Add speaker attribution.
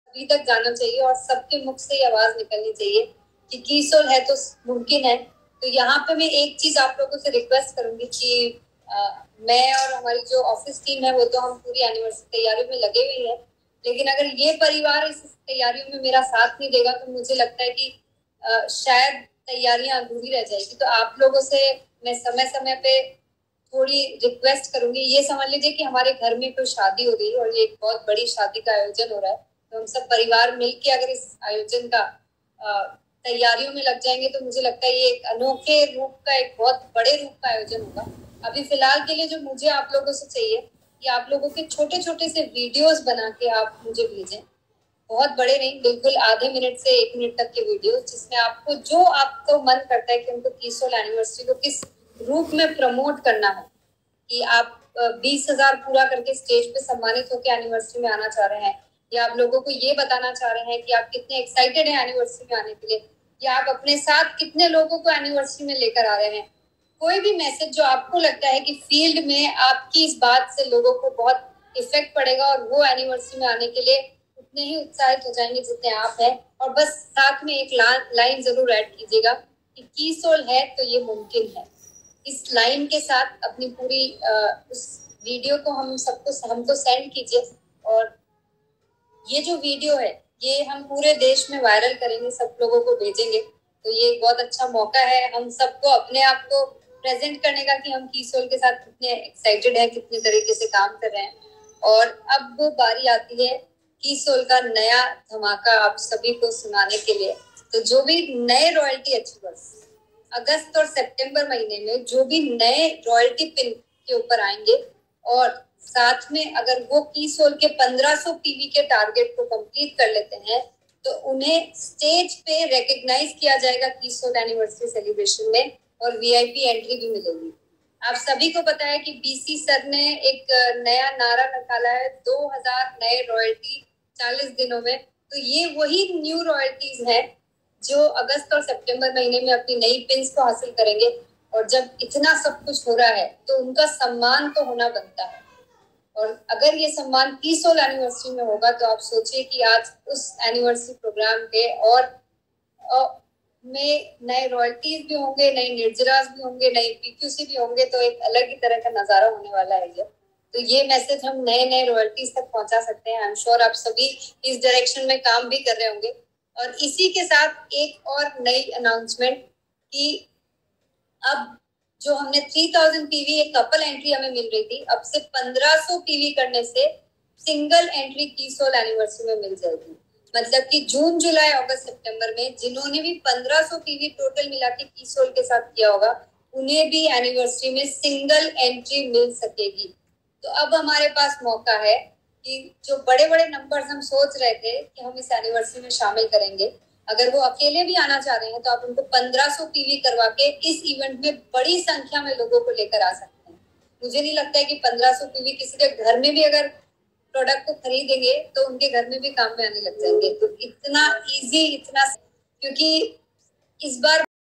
Speaker 1: अभी तक जाना चाहिए और सबके मुख से ये आवाज निकलनी चाहिए कि कीसोल है तो मुमकिन है। तो यहाँ पे मैं एक चीज आप लोगों से रिक्वेस्ट करूंगी कि मैं और हमारी जो ऑफिस टीम है वो तो हम पूरी एनिवर्सरी तैयारियों में लगे हुए हैं, लेकिन अगर ये परिवार इस तैयारियों में मेरा साथ नहीं देगा तो मुझे लगता है कि शायद तैयारियां अधूरी रह जाएगी। तो आप लोगों से मैं समय समय पे थोड़ी रिक्वेस्ट करूंगी। ये समझ लीजिए कि हमारे घर में कोई शादी हो रही है और ये एक बहुत बड़ी शादी का आयोजन हो रहा है, तो हम सब परिवार मिलके अगर इस आयोजन का तैयारियों में लग जाएंगे तो मुझे लगता है ये एक अनोखे रूप का, एक बहुत बड़े रूप का आयोजन होगा। अभी फिलहाल के लिए जो मुझे आप लोगों से चाहिए कि आप लोगों के छोटे छोटे से वीडियोस बना के आप मुझे भेजें, बहुत बड़े नहीं, बिल्कुल आधे मिनट से 1 मिनट तक के वीडियो, जिसमें आपको जो आपको मन करता है कि उनको कीसोल एनिवर्सरी को किस रूप में प्रमोट करना है, कि आप 20,000 पूरा करके स्टेज पे सम्मानित होकर एनिवर्सरी में आना चाह रहे हैं, या आप लोगों को ये बताना चाह रहे हैं कि आप कितने एक्साइटेड हैं एनिवर्सरी में आने के लिए, या आप अपने साथ कितने लोगों को एनिवर्सरी में लेकर आ रहे हैं। कोई भी मैसेज जो आपको लगता है कि फील्ड में आपकी इस बात से लोगों को बहुत इफेक्ट पड़ेगा और वो एनिवर्सरी में आने के लिए उतने ही उत्साहित हो जाएंगे जितने आप हैं। और बस साथ में एक लाइन जरूर ऐड कीजिएगा कि कीसोल है तो ये मुमकिन है। इस लाइन के साथ अपनी पूरी उस वीडियो को हमको सेंड कीजिए, और ये जो वीडियो है ये हम पूरे देश में वायरल करेंगे, सब लोगों को भेजेंगे। तो ये एक बहुत अच्छा मौका है हम सबको अपने आप को प्रेजेंट करने का कि हम कीसोल के साथ कितने एक्साइटेड हैं, कितने तरीके से काम कर रहे हैं। और अब वो बारी आती है कीसोल का नया धमाका आप सभी को सुनाने के लिए। तो जो भी नए रॉयल्टी अचीवर्स अगस्त और सितंबर महीने में जो भी नए रॉयल्टी पिन के ऊपर आएंगे, और साथ में अगर वो कीसोल के 1500 पीवी के टारगेट को कंप्लीट कर लेते हैं तो उन्हें स्टेज पे रिकॉग्नाइज किया जाएगा कीसोल एनिवर्सरी सेलिब्रेशन में, और वीआईपी एंट्री भी मिलेगी। आप सभी को पता है कि बीसी सर ने एक नया नारा निकाला है, 2000 नए रॉयल्टी 40 दिनों में। तो ये वही न्यू रॉयल्टीज हैं जो अगस्त और सितंबर महीने में अपनी नई पिन्स को हासिल करेंगे। और जब इतना सब कुछ हो रहा है तो उनका सम्मान तो होना बनता है, और अगर ये सम्मान कीसोल एनिवर्सरी में होगा तो आप सोचिए कि आज उस एनिवर्सरी प्रोग्राम के और में नए रॉयल्टीज भी होंगे, नई निर्जरास भी होंगे, नई पीक्यूसी भी होंगे, तो एक अलग ही तरह का नजारा होने वाला है ये। तो ये मैसेज हम नए नए रॉयल्टीज तक पहुंचा सकते हैं। आई एम श्योर आप सभी इस डायरेक्शन में काम भी कर रहे होंगे। और इसी के साथ एक और नई अनाउंसमेंट कि अब जो हमने 3000 पीवी एक कपल एंट्री हमें मिल रही थी, अब से 1500 पीवी करने से सिंगल एंट्री कीसोल एनिवर्सरी में मिल जाएगी। मतलब कि जून जुलाई अगस्त सितंबर में जिन्होंने भी 1500 पीवी टोटल मिला के कीसोल के साथ किया होगा उन्हें भी एनिवर्सरी में सिंगल एंट्री मिल सकेगी। तो अब हमारे पास मौका है कि जो बड़े बड़े नंबर्स हम सोच रहे थे कि हम इस एनिवर्सरी में शामिल करेंगे, अगर वो अकेले भी आना चाह रहे हैं तो आप उनको 1500 पीवी करवा के इस इवेंट में बड़ी संख्या में लोगों को लेकर आ सकते हैं। मुझे नहीं लगता है कि 1500 पीवी किसी के घर में भी अगर प्रोडक्ट को खरीदेंगे तो उनके घर में भी काम में आने लग जाएंगे। तो इतना इजी, इतना, क्योंकि इस बार